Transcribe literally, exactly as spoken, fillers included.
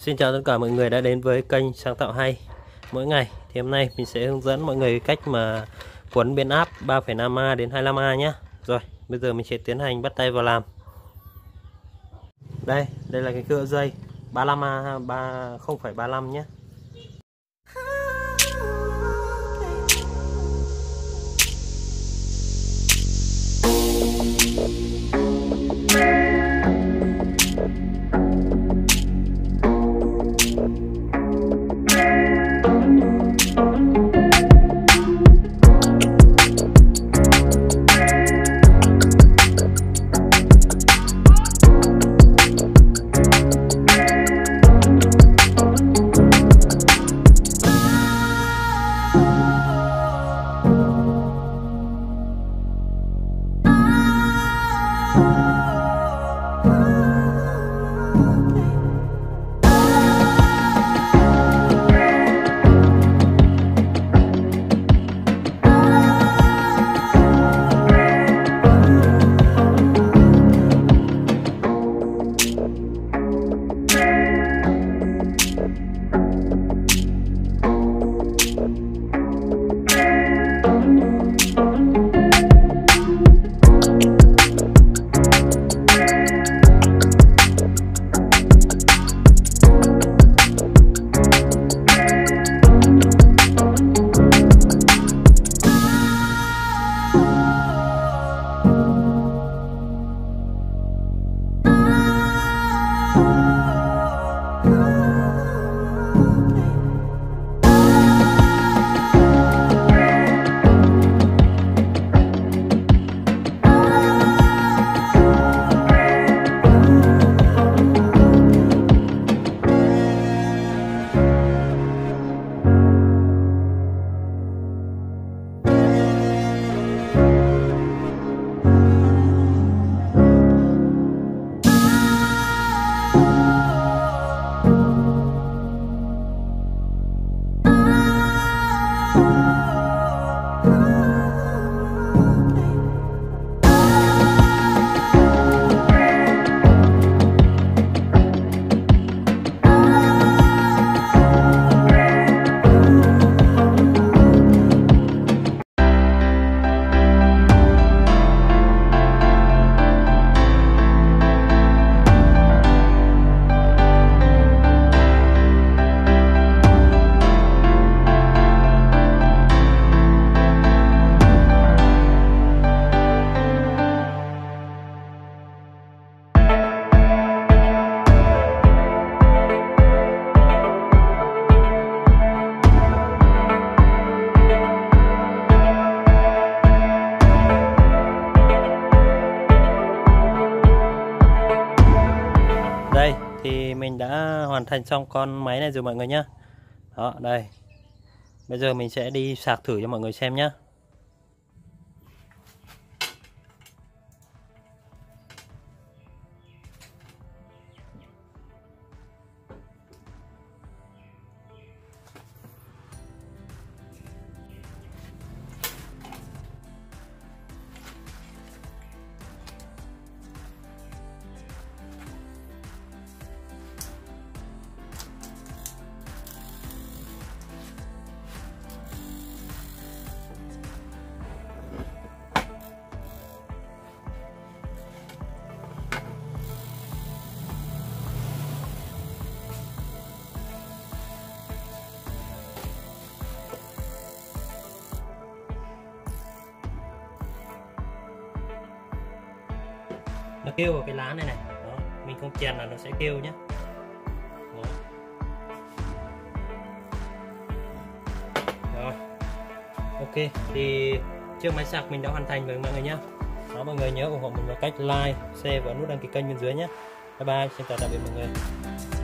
Xin chào tất cả mọi người đã đến với kênh Sáng Tạo Hay Mỗi Ngày. Thì hôm nay mình sẽ hướng dẫn mọi người cách mà quấn biến áp ba phẩy năm A đến hai mươi lăm A nhé. Rồi, bây giờ mình sẽ tiến hành bắt tay vào làm. Đây, đây là cái cựa dây ba mươi lăm A, ba không phẩy ba mươi lăm nhé. Đây thì mình đã hoàn thành xong con máy này rồi mọi người nhé. Đó, đây. Bây giờ mình sẽ đi sạc thử cho mọi người xem nhé. Nó kêu vào cái lá này này, đó, mình không chèn là nó sẽ kêu nhé. Đó. Rồi, ok, thì chiếc máy sạc mình đã hoàn thành với mọi người nhé. Đó, mọi người nhớ ủng hộ mình bằng cách like, share và nút đăng ký kênh bên dưới nhé. Bye bye, xin chào tạm biệt mọi người.